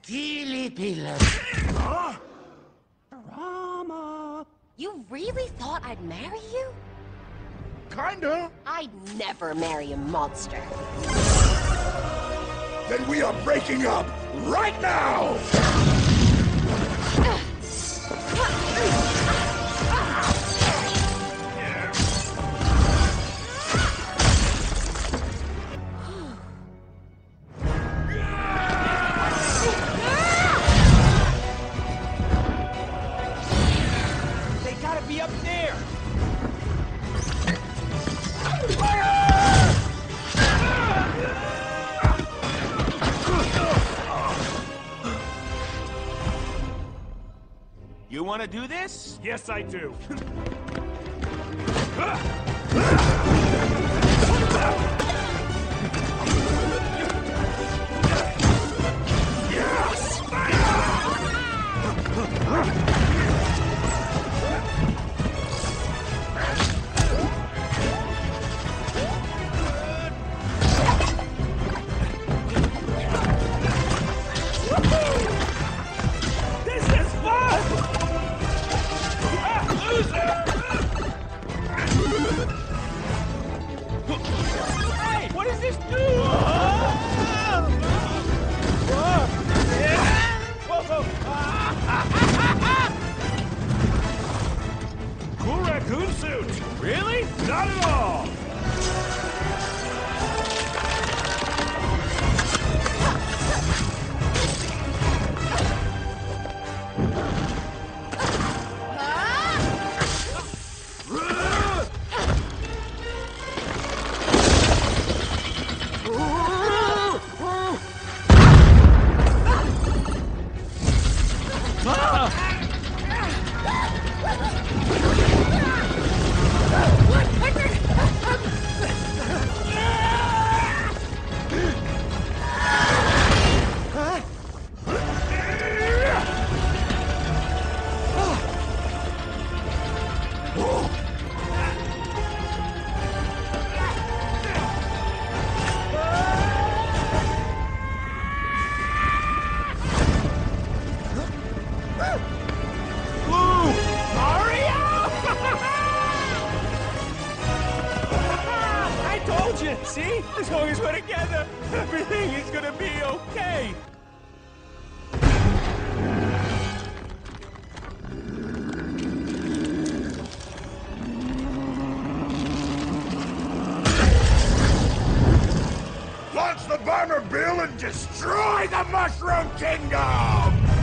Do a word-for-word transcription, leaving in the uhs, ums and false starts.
Huh? Drama. You really thought I'd marry you? Kinda. I'd never marry a monster. Then we are breaking up right now! They gotta be up there. You want to do this? Yes, I do. This is fun! Ah, loser! Hey, what does this do? Cool raccoon suit. Really? Not at all. See? As long as we're together, everything is gonna be okay. Launch the bomber, Bill, and destroy the Mushroom Kingdom!